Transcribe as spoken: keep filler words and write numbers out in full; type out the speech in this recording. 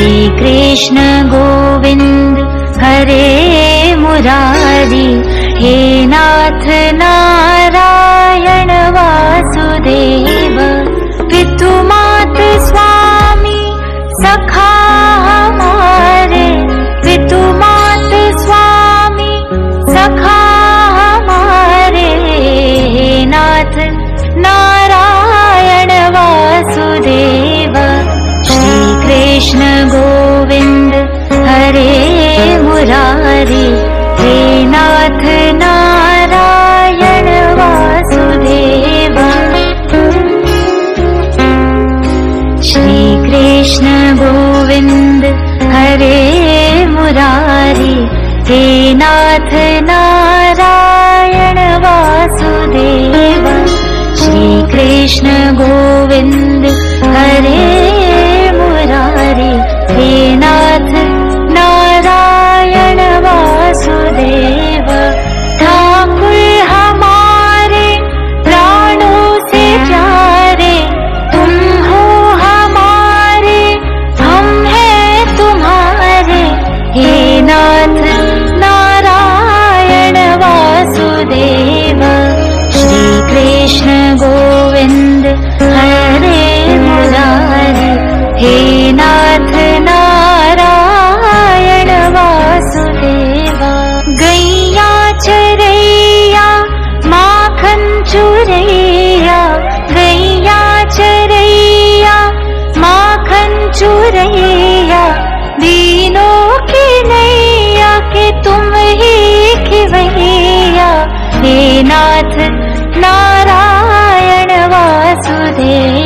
श्री कृष्ण गोविंद हरे मुरारी, हे नाथ नारायण वासुदेव। पितु मात स्वामी सखा हमारे, पितु मात स्वामी सखा हमारे, हे नाथ नारायण वासुदेव। श्री कृष्ण गोविंद हरे मुरारी, हे नाथ नारायण वासुदेव। श्री कृष्ण गोविंद हरे मुरारी, हे नाथ नारायण वासुदेव। श्री कृष्ण गोविंद हरे मुरारी, हे नाथ नारायण वासुदेव। ठाकुर हमारे प्राणों से प्यारे, तुम हो हमारे, हम हैं तुम्हारे, हे नाथ नारायण वासुदेव। श्री कृष्ण गोविंद हरे मुरारी, हे नाथ नारायण वासुदेव। गैया चरैया माखन चुरैया, गैया चरैया माखन चुरैया, दीनों की नैया के तुम ही खिवैया, हे नाथ नारायण वासुदेव।